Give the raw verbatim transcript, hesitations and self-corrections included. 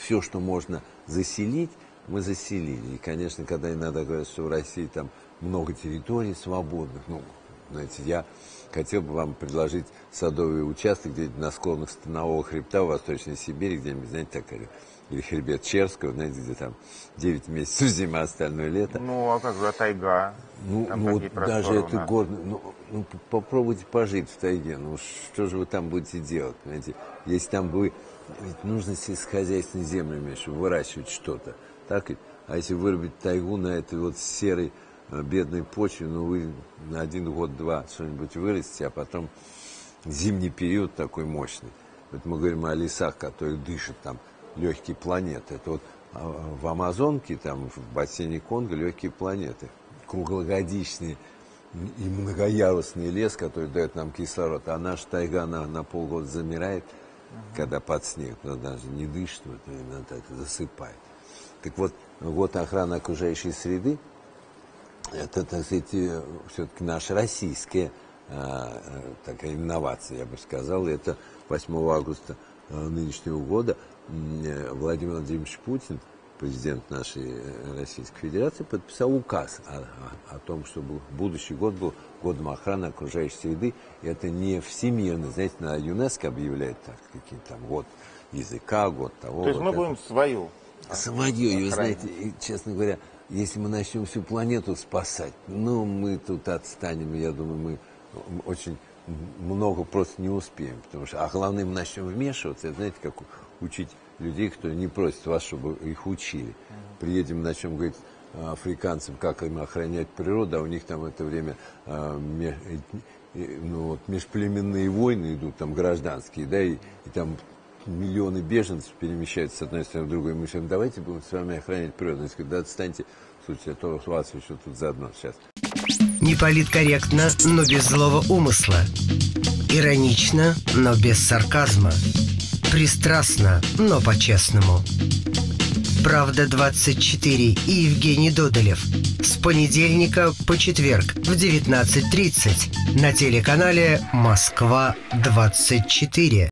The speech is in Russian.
все, что можно заселить, мы заселили. И, конечно, когда иногда говорят, что в России там много территорий свободных, ну, знаете, я хотел бы вам предложить садовый участок где-нибудь на склонах Станового хребта в Восточной Сибири, где-нибудь, знаете, так, или хребет Черского, знаете, где там девять месяцев зима, остальное лето. Ну, а как же, а тайга? Ну, ну даже это горно. Ну, ну, попробуйте пожить в тайге. Ну, что же вы там будете делать, понимаете? Если там вы... Ведь нужно сельскохозяйственные земли иметь, чтобы выращивать что-то. Так? А если вырубить тайгу на этой вот серой бедной почве, ну, вы на один год-два что-нибудь вырастите, а потом зимний период такой мощный. Вот мы говорим о лесах, которые дышат там, легкие планеты. Это вот в Амазонке, там, в бассейне Конго легкие планеты. Круглогодичный и многоярусный лес, который дает нам кислород. А наша тайга, она на полгода замирает, uh-huh. когда под снег, но даже не дышит, вот, она так засыпает. Так вот, год охраны окружающей среды, это, так сказать, все-таки наша российская а, такая инновация, я бы сказал. Это восьмого августа нынешнего года Владимир Владимирович Путин, президент нашей Российской Федерации, подписал указ о, о, о том, чтобы будущий год был годом охраны окружающей среды. И это не всемирный, знаете, на ЮНЕСКО объявляет так, какие-то там год языка, год того. То есть вот мы это. будем свою. Свое, и вы знаете, честно говоря, если мы начнем всю планету спасать, ну, мы тут отстанем, я думаю, мы очень много просто не успеем, потому что, а главное, мы начнем вмешиваться, это, знаете, как учить людей, кто не просит вас, чтобы их учили. Приедем, начнем говорить африканцам, как им охранять природу, а у них там в это время а, меж, ну, вот, межплеменные войны идут, там гражданские, да, и, и там миллионы беженцев перемещаются с одной стороны в другую. Мы говорим, давайте будем с вами охранять природу. Они говорят, да отстаньте, слушайте, а то вас еще тут заодно сейчас. Не политкорректно, но без злого умысла. Иронично, но без сарказма. Пристрастно, но по-честному. Правда двадцать четыре и Евгений Додолев. С понедельника по четверг в девятнадцать тридцать на телеканале Москва двадцать четыре.